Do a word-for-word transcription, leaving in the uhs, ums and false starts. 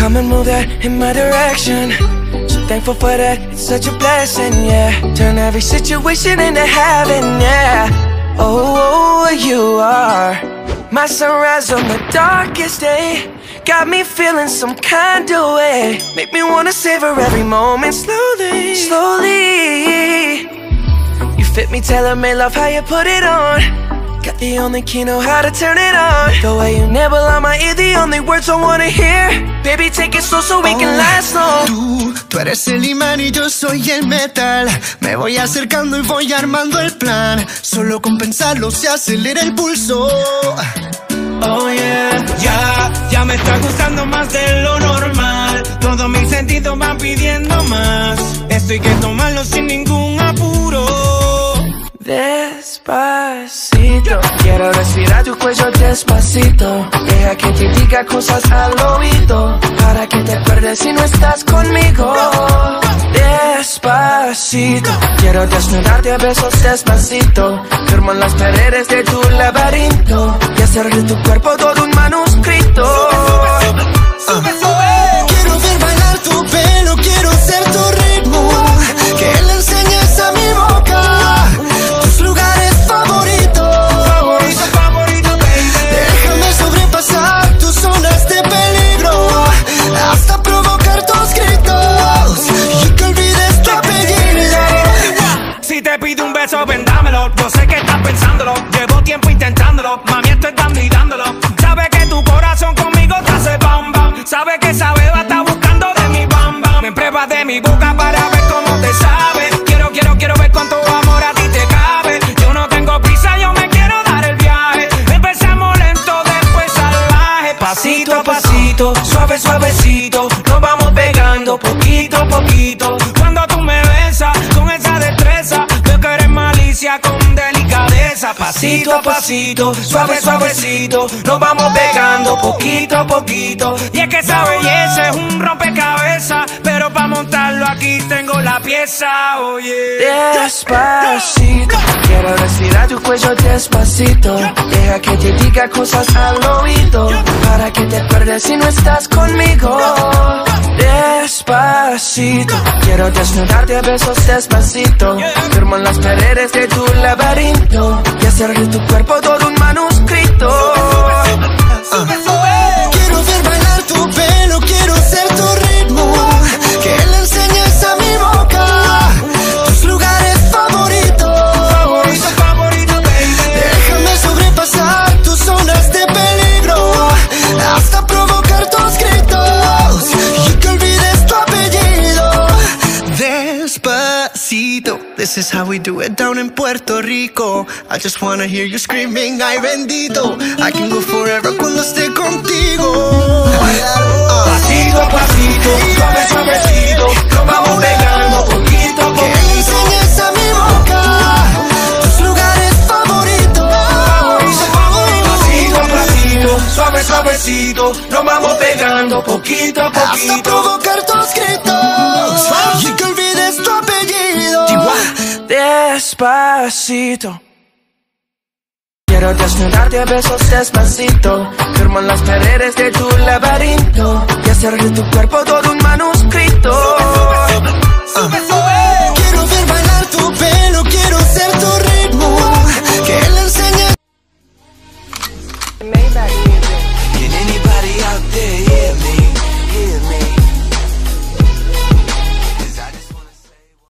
Come and move that in my direction. So thankful for that, it's such a blessing, yeah. Turn every situation into heaven, yeah. Oh, you are my sunrise on the darkest day. Got me feeling some kind of way. Make me wanna savor every moment slowly, slowly. You fit me, tailor-made, love how you put it on. Got the only key, know how to turn it on. The way you nibble on my ear, the only words I wanna hear. Baby, take it slow so we oh, can last long. Tú, tú eres el imán y yo soy el metal. Me voy acercando y voy armando el plan. Solo con pensarlo se acelera el pulso. Oh yeah, ya, ya me está gustando más de lo normal. Todos mis sentidos van pidiendo más. Esto hay que tomarlo sin ningún apuro. Despacito, quiero respirar tu cuello despacito. Deja que te diga cosas al oído, para que te acuerdes si no estás conmigo. Despacito, quiero desnudarte a besos despacito. Firmo en las paredes de tu laberinto y hacer de tu cuerpo todo un manuscrito. Sube, sube, sube. Quiero ver bailar tu pelo, quiero ser tu ritmo. Que le enseñes a mi boca tus lugares favoritos. Favorito, favorito, baby. Déjame sobrepasar tus zonas de peligro, hasta provocar tus gritos y que olvides tu apellido. Si te pido un beso, ven dámelo. Yo sé que estás pensándolo, llevo tiempo intentándolo. Mami, estoy dando y dándolo. Sabes que tu corazón conmigo te hace bam bam. Sabes que esa beba está buscando de mi bam bam. Me pruebas de mi boca para ver cómo te sabe. Quiero, quiero, quiero ver cuánto amor a ti te cabe. Yo no tengo prisa, yo me quiero dar el viaje. Empezamos lento, después salvaje. Pasito a pasito, suave, suavecito. Nos vamos pegando poquito a poquito. Cuando tú me besas con esa destreza, veo que eres malicia con delicadeza. Pasito a pasito, suave, suavecito. Nos vamos pegando poquito a poquito. Y es que esa belleza es un rompecabezas, pero para montarlo aquí tengo la pieza, oye. Despacito, quiero respirar tu cuello despacito. Deja que te diga cosas al oído, para que te acuerdes si no estás conmigo. Despacito, quiero desnudarte a besos despacito. Firmo en las paredes de tu laberinto y hacer de tu cuerpo todo un manuscrito. Sube, sube. Quiero ver bailar tu pelo, quiero ser tu ritmo. Que le enseñes a mi boca tus lugares favoritos. Favorito, favorito, baby. Déjame sobrepasar tus zonas de peligro, hasta provocar tus gritos y que olvides tu apellido. Despacito, this is how we do it down in Puerto Rico. I just wanna hear you screaming, ay bendito. I can go forever cuando esté contigo. Pasito a pasito, suave, suavecito. Nos vamos pegando poquito a Que le poquito. enseñes a mi boca tus lugares favoritos. Favorito, favorito, pasito a pasito, suave, suavecito. Nos vamos pegando poquito a Hasta poquito. provocar tus gritos y que olvides tu apellido. Despacito, quiero desnudarte a besos despacito. Firmo en las paredes de tu laberinto y hacer de tu cuerpo